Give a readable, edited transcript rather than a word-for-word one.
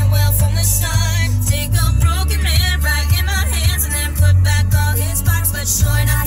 well from the start. Take a broken man right in my hands and then put back all his parts, but sure enough